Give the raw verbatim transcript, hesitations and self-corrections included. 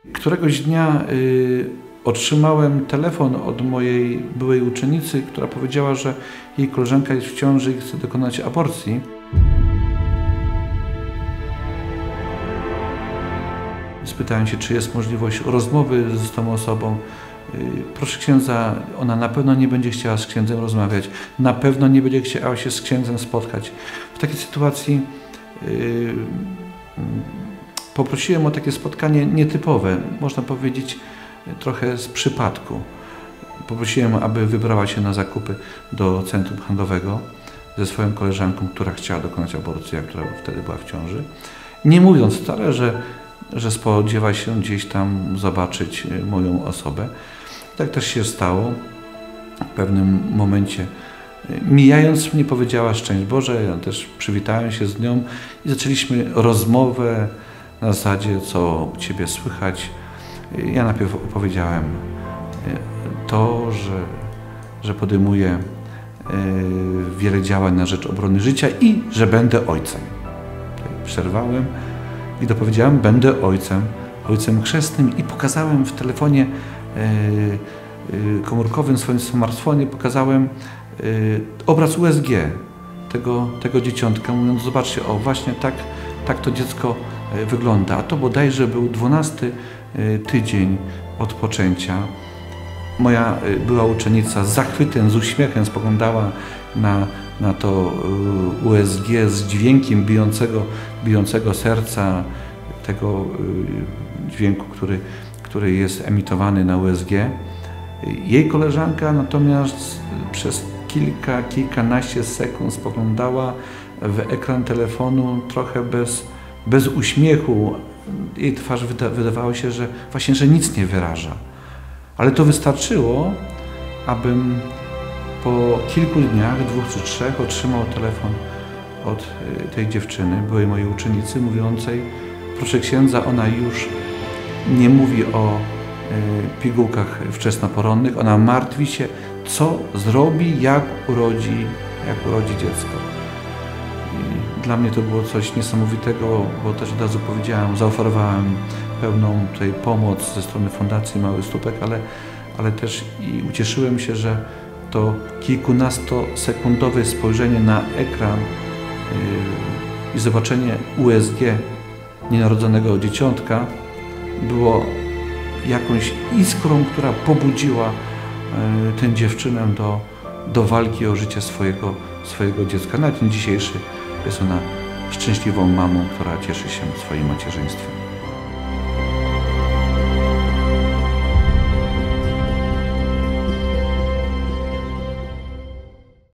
Któregoś dnia y, otrzymałem telefon od mojej byłej uczennicy, która powiedziała, że jej koleżanka jest w ciąży i chce dokonać aborcji. Spytałem się, czy jest możliwość rozmowy z tą osobą. Proszę księdza, ona na pewno nie będzie chciała z księdzem rozmawiać, na pewno nie będzie chciała się z księdzem spotkać. W takiej sytuacji yy, poprosiłem o takie spotkanie nietypowe, można powiedzieć trochę z przypadku. Poprosiłem, aby wybrała się na zakupy do centrum handlowego ze swoją koleżanką, która chciała dokonać aborcji, a która wtedy była w ciąży. Nie mówiąc wcale, że, że spodziewa się gdzieś tam zobaczyć moją osobę. Tak też się stało. W pewnym momencie, mijając mnie, powiedziała: szczęść Boże. Ja też przywitałem się z nią i zaczęliśmy rozmowę na zasadzie, co u Ciebie słychać. Ja najpierw opowiedziałem to, że, że podejmuję wiele działań na rzecz obrony życia i że będę ojcem. Przerwałem i dopowiedziałem: będę ojcem, ojcem chrzestnym, i pokazałem w telefonie komórkowym, w swoim smartfonie, pokazałem obraz U S G tego, tego dzieciątka, mówiąc: zobaczcie, o właśnie tak, tak to dziecko wygląda. A to bodajże był dwunasty tydzień od poczęcia. Moja była uczennica z zachwytem, z uśmiechem spoglądała na, na to U S G z dźwiękiem bijącego, bijącego serca, tego dźwięku, który, który jest emitowany na U S G. Jej koleżanka natomiast przez kilka, kilkanaście sekund spoglądała w ekran telefonu trochę bez, bez uśmiechu. Jej twarz wyda, wydawało się, że właśnie, że nic nie wyraża. Ale to wystarczyło, abym po kilku dniach, dwóch czy trzech, otrzymał telefon od tej dziewczyny, byłej mojej uczennicy, mówiącej: proszę księdza, ona już nie mówi o pigułkach wczesnoporonnych, ona martwi się, co zrobi, jak urodzi, jak urodzi dziecko. I dla mnie to było coś niesamowitego, bo też od razu powiedziałem, zaoferowałem pełną tutaj pomoc ze strony Fundacji Mały Słupek, ale, ale też i ucieszyłem się, że to kilkunastosekundowe spojrzenie na ekran yy, i zobaczenie U S G nienarodzonego dzieciątka było jakąś iskrą, która pobudziła yy, tę dziewczynę do, do walki o życie swojego, swojego dziecka. Na dzień dzisiejszy jest ona szczęśliwą mamą, która cieszy się swoim macierzyństwem.